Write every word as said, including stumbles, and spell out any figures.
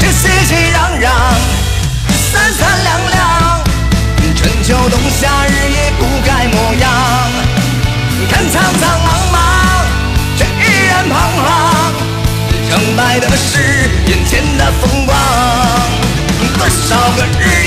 这熙熙攘攘，三三两两，春秋冬夏日夜不改模样。看苍苍茫茫，却依然彷徨。成败的是眼前的风光，多少个日。